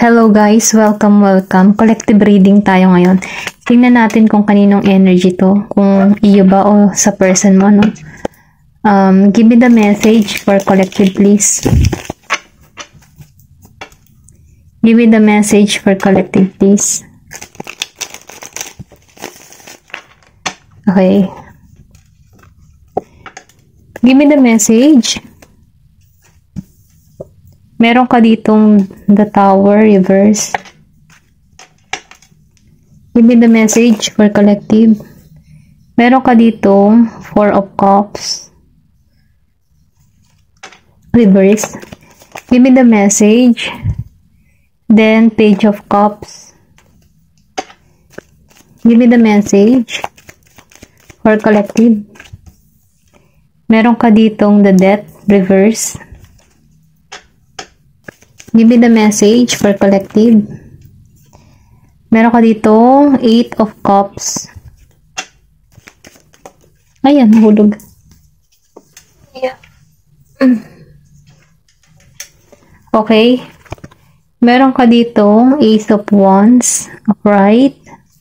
Hello guys, welcome. Collective reading tayo ngayon. Tingnan natin kung kaninong energy to. Kung iyo ba o sa person mo, no? Give me the message for collective, please. Give me the message for collective, please. Okay. Give me the message. Meron ka ditong the Tower reverse. Give me the message for collective. Meron ka ditong Four of Cups reverse. Give me the message. Then Page of Cups. Give me the message for collective. Meron ka ditong the Death reverse. Give me the message for collective. Meron ka dito, Eight of Cups. Ayan, nahulog. Yeah. Okay. Meron ka dito, Ace of Wands. Upright.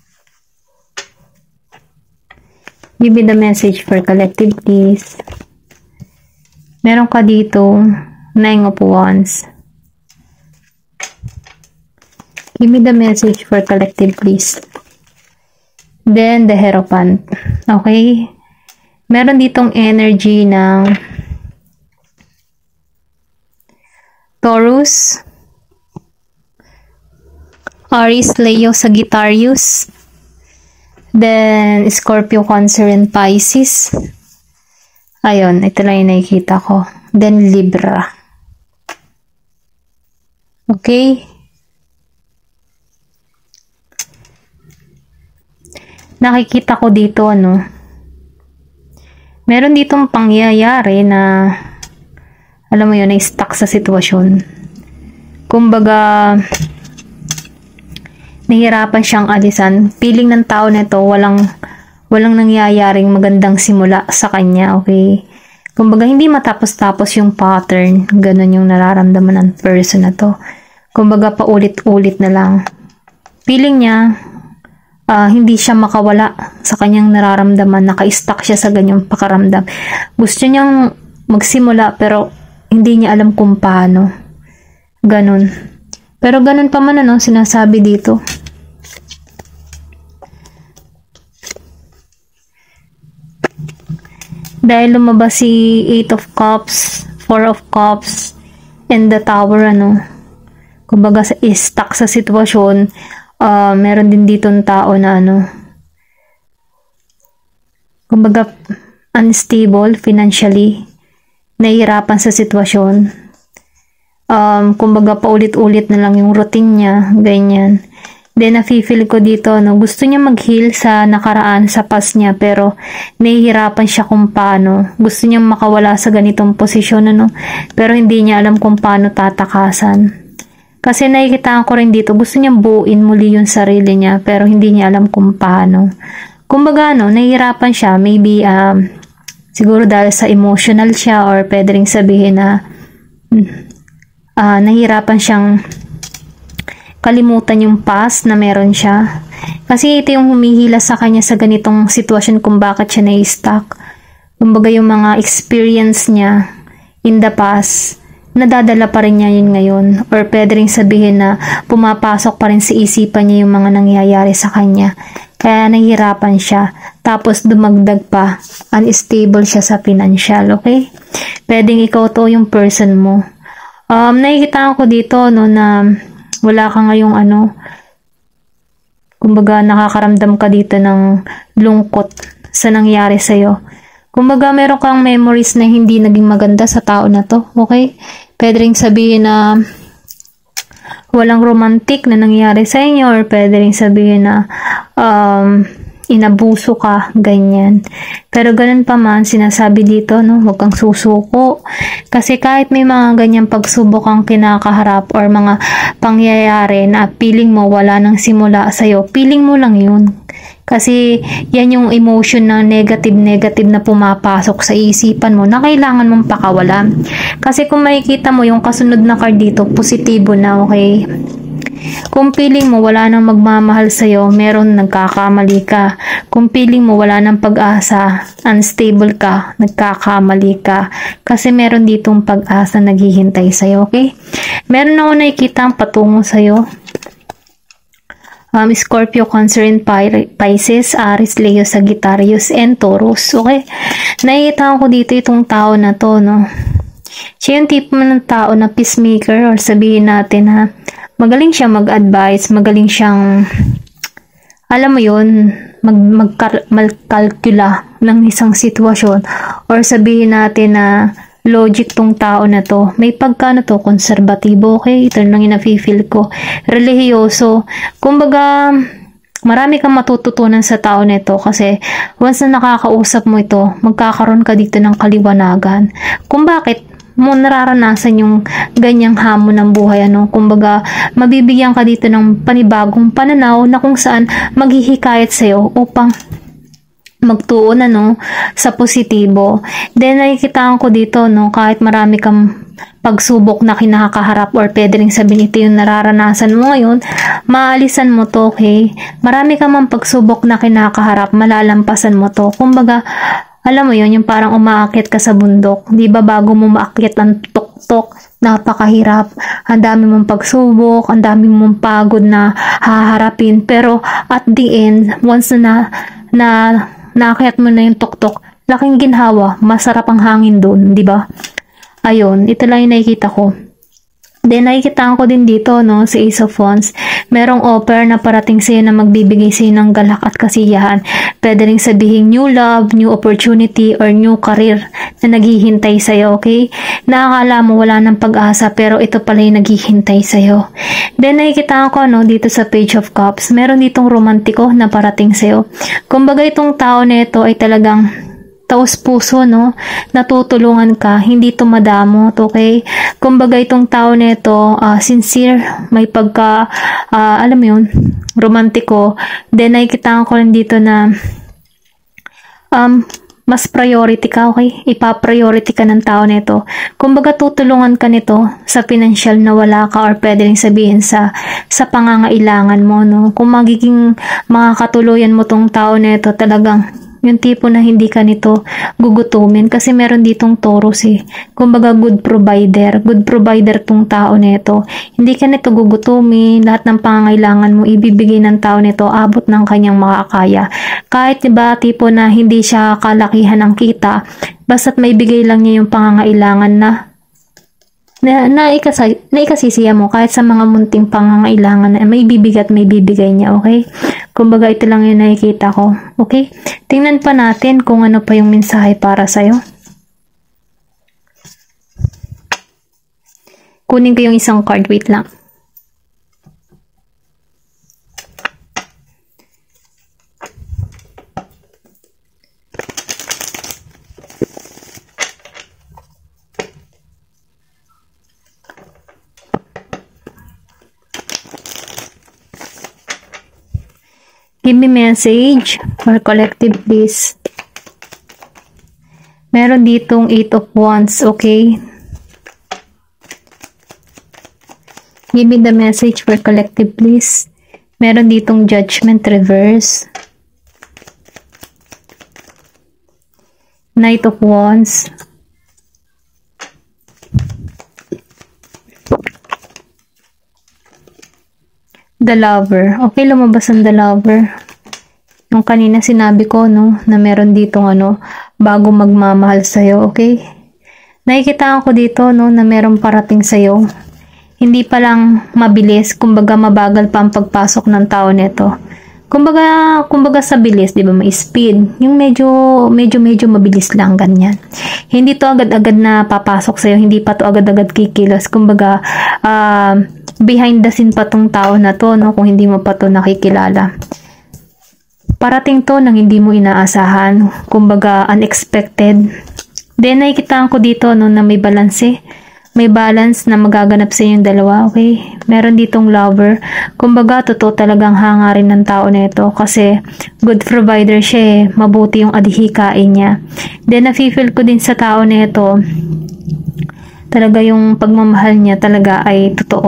Give me the message for collective, please. Meron ka dito, Nine of Wands. Give me the message for collective, please. Then, the Hierophant. Okay? Meron ditong energy ng Taurus, Aries, Leo, Sagittarius. Then, Scorpio, Cancer, and Pisces. Ayun, ito lang yung nakikita ko. Then, Libra. Okay? Nakikita ko dito, meron ditong pangyayari na, alam mo yun, na-stuck sa sitwasyon. Kumbaga, nahihirapan siyang alisan. Feeling ng tao nito, walang nangyayaring magandang simula sa kanya, okay? Kumbaga, hindi matapos-tapos yung pattern. Ganun yung nararamdaman ng person na to. Kumbaga, paulit-ulit na lang. Feeling niya, hindi siya makawala sa kanyang nararamdaman, naka-stuck siya sa ganyang pakaramdam. Gusto niyang magsimula pero hindi niya alam kung paano. Ganun. Pero ganun pa man, sinasabi dito. Dahil lumabas si Eight of Cups, Four of Cups, and the Tower, kumbaga stuck sa sitwasyon. Meron din dito ng tao na kumbaga unstable financially, nahihirapan sa sitwasyon. Kumbaga paulit-ulit na lang yung routine niya, ganyan. Then nafe-feel ko dito, gusto niya mag-heal sa nakaraan, sa past niya, pero nahihirapan siya kung paano. Gusto niya makawala sa ganitong posisyon, pero hindi niya alam kung paano tatakasan. Kasi nakikita ko rin dito, gusto niyang buuin muli yung sarili niya, pero hindi niya alam kung paano. Kumbaga, nahihirapan siya, maybe, siguro dahil sa emotional siya, or pwede rin sabihin na, nahihirapan siyang kalimutan yung past na meron siya. Kasi ito yung humihila sa kanya sa ganitong sitwasyon kung bakit siya na-stuck. Kumbaga, yung mga experience niya in the past, nadadala pa rin niya yun ngayon, or pwede rin sabihin na pumapasok pa rin sa isipan niya yung mga nangyayari sa kanya, kaya nahihirapan siya. Tapos dumagdag pa, unstable siya sa financial, okay? Pwedeng ikaw to yung person mo. Nakikita ko dito na wala ka ngayong kumbaga nakakaramdam ka dito ng lungkot sa nangyari sa'yo. Kumbaga meron kang memories na hindi naging maganda sa tao na to, okay? Pwede rin sabihin na walang romantic na nangyari sa inyo, or pwede rin sabihin na inabuso ka, ganyan. Pero ganun pa man, sinasabi dito, huwag kang susuko. Kasi kahit may mga ganyang pagsubok kang kinakaharap, or mga pangyayari na feeling mo wala nang simula sa'yo, feeling mo lang yun. Kasi yan yung emotion na negative na pumapasok sa isipan mo na kailangan mong pakawalan. Kasi kung makikita mo yung kasunod na card dito, positibo na, okay? Kung feeling mo wala nang magmamahal sa'yo, meron nagkakamali ka. Kung feeling mo wala nang pag-asa, unstable ka, nagkakamali ka. Kasi meron ditong pag-asa naghihintay sa'yo, okay? Meron ako nakikita ang patungo sa'yo. Scorpio, Cancer, and Pisces, Aries, Leo, Sagittarius, and Taurus. Okay? Nakikita ko dito itong tao na to, no? Siya yung tipo ng tao na peacemaker, or sabihin natin ha, magaling siya mag-advise, magaling siyang, alam mo yun, magkalkula ng isang sitwasyon, or sabihin natin na logic tong tao na to. May pagka to, konserbatibo, okay? Ito lang yung nafe-feel ko. Relihiyoso. Kumbaga, marami kang matututunan sa tao na ito kasi once na nakakausap mo ito, magkakaroon ka dito ng kaliwanagan. Kung bakit mo nararanasan yung ganyang hamon ng buhay, ano? Kumbaga, mabibigyan ka dito ng panibagong pananaw na kung saan maghihikayat sa'yo upang magtuon sa positibo. Then nakikita ko dito kahit marami kang pagsubok na kinakaharap or pwede rin sabihin ito yung nararanasan mo ngayon, maalisan mo to, okay? Marami kang mang pagsubok na kinakaharap, malalampasan mo to. Kumbaga, alam mo yun, yung parang umaakit ka sa bundok. Di ba bago mo maakyat ang tuktok, napakahirap. Ang dami mong pagsubok, ang dami mong pagod na haharapin. Pero at the end, once na naakyat mo na yung tuktok, laking ginhawa, masarap ang hangin doon, di ba? Ayun, ito lang yung nakikita ko. Then, nakikita ko din dito, sa Ace of Wands, merong offer na parating sa'yo na magbibigay sa'yo ng galak at kasiyahan. Pwede rin sabihin new love, new opportunity, or new career na naghihintay sa'yo, okay? Nakakala mo wala ng pag-asa, pero ito pala yung naghihintay sa'yo. Then, nakikita ko, dito sa Page of Cups, meron ditong romantiko na parating sa'yo. Kumbaga, itong tao na ito ay talagang taos puso, natutulungan ka, hindi to madamot, okay? Kumbaga itong tao na ito, sincere, may pagka, alam mo yun, romantiko. Then nakikita ko rin dito na, mas priority ka, okay? Ipa-priority ka ng tao na ito. Kumbaga tutulungan ka nito sa financial na wala ka, or pwede rin sabihin sa pangangailangan mo, Kung magiging makakatuluyan mo tong tao na ito, talagang yung tipo na hindi ka nito gugutumin kasi meron ditong Taurus Kumbaga good provider tong tao nito. Hindi ka nito gugutumin, lahat ng pangangailangan mo ibibigay ng tao nito abot ng kanyang makakaya. Kahit diba tipo na hindi siya kalakihan ng kita, basta't may bigay lang niya yung pangangailangan na ikasisiya mo kahit sa mga munting pangangailangan na may bibigay niya, okay? Kumbaga ito lang yung nakikita ko, okay? Tingnan pa natin kung ano pa yung mensahe para sa'yo. Kunin ko yung isang card, wait lang. Give me message for collective, please. Meron ditong 8 of Wands, okay? Give me the message for collective, please. Meron ditong Judgment reverse. Knight of Wands. The Lover. Okay, lumabas ang The Lover. Yung kanina sinabi ko, na meron ditong bago magmamahal sa'yo, okay? Nakikita ko dito, na meron parating sa'yo. Hindi pa lang mabilis, kumbaga mabagal pa ang pagpasok ng tao nito. Kumbaga sa bilis, 'di ba, may speed. Yung medyo mabilis lang ganyan. Hindi to agad-agad na papasok sa iyo, hindi pa to agad-agad kikilos. Kumbaga behind the scene pa tong tao na to, kung hindi mo pa to nakikilala. Parating to nang hindi mo inaasahan, kumbaga unexpected. Then nakikita ko dito na may balance. May balance na magaganap sa inyong dalawa, okay? Meron ditong lover. Kumbaga, totoo talagang hangarin ng tao na ito kasi good provider siya mabuti yung adhikain niya. Then, nafe-feel ko din sa tao na ito, talaga yung pagmamahal niya talaga ay totoo.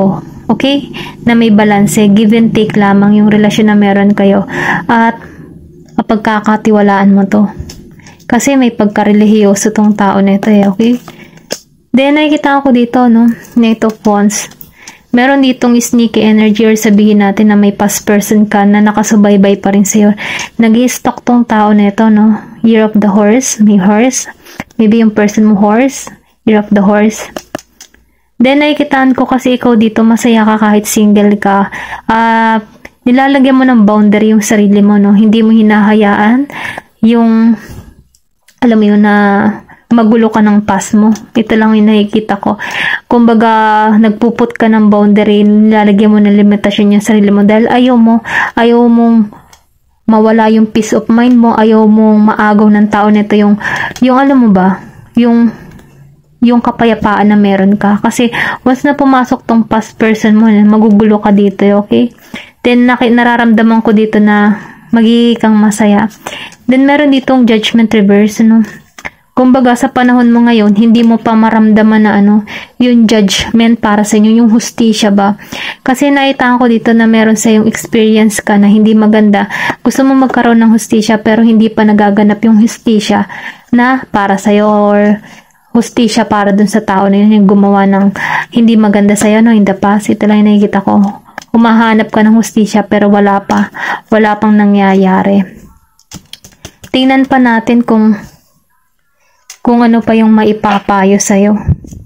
Okay? Na may balanse, give and take lamang yung relasyon na meron kayo. At mapagkakatiwalaan mo to. Kasi may pagkarelihiyoso tong tao na ito eh, okay? Then, nakikita ko dito, no? Knight of Wands. Meron ditong sneaky energy or sabihin natin na may past person ka na nakasubaybay pa rin sa'yo. Nag-i-stalk tong tao na ito, no? Year of the Horse. May horse. Maybe yung person mo horse. Year of the Horse. Then, nakikitaan ko kasi ikaw dito, masaya ka kahit single ka. Nilalagyan mo ng boundary yung sarili mo, no? Hindi mo hinahayaan yung, alam mo yun, na magulo ka ng past mo. Ito lang yung nakikita ko. Kumbaga, nagpuput ka ng boundary, nilalagyan mo ng limitasyon yung sarili mo dahil ayaw mong mawala yung peace of mind mo, ayaw mong maagaw ng tao nito yung alam mo ba, yung kapayapaan na meron ka. Kasi, once na pumasok tong past person mo, magugulo ka dito, okay? Then, nararamdaman ko dito na magiging kang masaya. Then, meron ditong judgment reverse, no? Kumbaga, sa panahon mo ngayon, hindi mo pa maramdaman na yung judgment para sa inyo, yung hustisya ba? Kasi naitaan ko dito na meron sa yung experience ka na hindi maganda. Gusto mo magkaroon ng hustisya, pero hindi pa nagaganap yung hustisya na para sa'yo or hustisya para dun sa tao na yun yung gumawa ng hindi maganda sa'yo, no? In the past, ito lang yung nakikita ko. Humahanap ka ng hustisya pero wala pang nangyayari. Tingnan pa natin kung ano pa yung maipapayo sa'yo.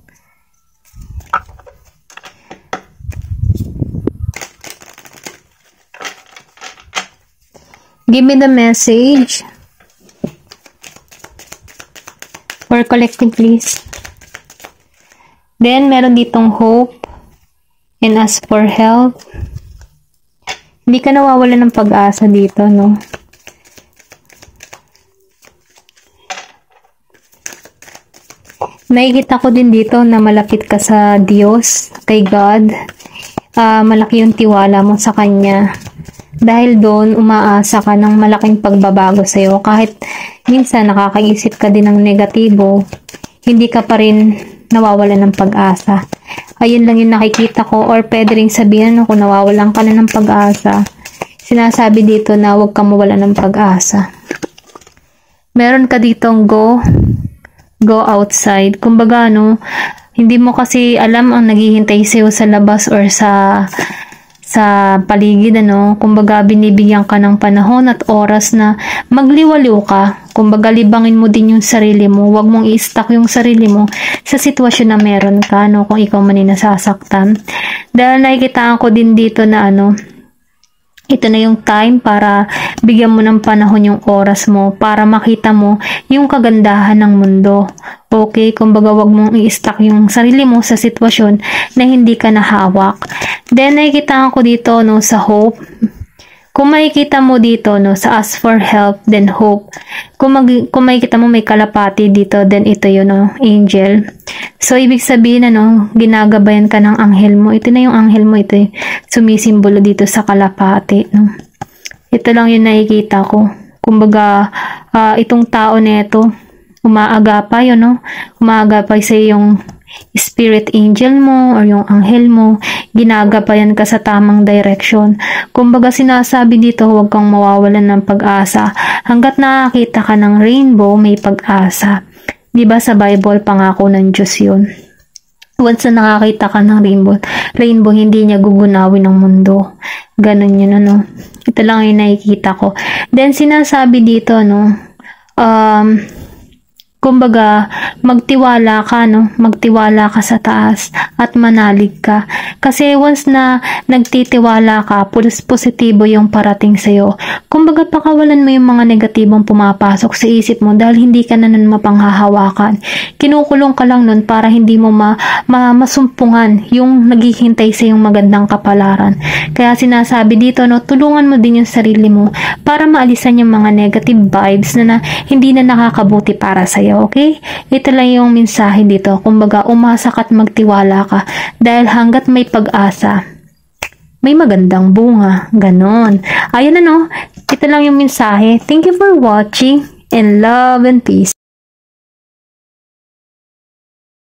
Give me the message. For collective, please. Then, meron ditong hope and ask for help. Hindi ka nawawala ng pag-asa dito, no? Nakikita ko din dito na malapit ka sa Diyos, kay God. Malaki yung tiwala mo sa Kanya. Dahil doon, umaasa ka ng malaking pagbabago sa'yo. Kahit minsan nakakaisip ka din ng negatibo, hindi ka pa rin nawawala ng pag-asa. Ayun lang yung nakikita ko, or pwede rin sabihin kung nawawalan ka na ng pag-asa. Sinasabi dito na huwag kang mawala ng pag-asa. Meron ka ditong go outside. Kumbaga, hindi mo kasi alam ang naghihintay sa'yo sa labas or sa paligid, kumbaga binibigyan ka ng panahon at oras na magliwaliw ka. Kumbaga libangin mo din yung sarili mo, huwag mong i-stuck yung sarili mo sa sitwasyon na meron ka, kung ikaw man ay nasasaktan. Dahil nakikitaan ko din dito na ito na yung time para bigyan mo ng panahon yung oras mo para makita mo yung kagandahan ng mundo. Okay? Kumbaga, wag mong i-stuck yung sarili mo sa sitwasyon na hindi ka nahawak. Then, nakikita ko dito, sa hope. Kung makikita mo dito, sa ask for help, then hope. Kung makikita mo may kalapati dito, then ito yun, angel. So, ibig sabihin, ginagabayan ka ng anghel mo. Ito na yung anghel mo, ito yung sumisimbolo dito sa kalapati, Ito lang yung nakikita ko. Kumbaga, itong tao na ito, umaagapay, umaagapay sa yung spirit angel mo or yung anghel mo, ginagabayan ka sa tamang direction. Kumbaga sinasabi dito, huwag kang mawawalan ng pag-asa. Hanggat nakakita ka ng rainbow, may pag-asa. Diba sa Bible, pangako ng Diyos yun. Once na nakakita ka ng rainbow, hindi niya gugunawin ng mundo. Ganun yun, Ito lang yung nakikita ko. Then sinasabi dito, kumbaga, magtiwala ka, magtiwala ka sa taas at manalig ka. Kasi once na nagtitiwala ka, positibo yung parating sa'yo. Kumbaga, pakawalan mo yung mga negatibong pumapasok sa isip mo dahil hindi ka na nun mapanghahawakan. Kinukulong ka lang nun para hindi mo masumpungan yung naghihintay sa yung magandang kapalaran. Kaya sinasabi dito, tulungan mo din yung sarili mo para maalisan yung mga negative vibes na hindi na nakakabuti para sa'yo. Okay? Ito lang yung mensahe dito. Kumbaga, umasa ka at magtiwala ka. Dahil hanggat may pag-asa, may magandang bunga. Ganon. Ayun Ito lang yung mensahe. Thank you for watching and love and peace.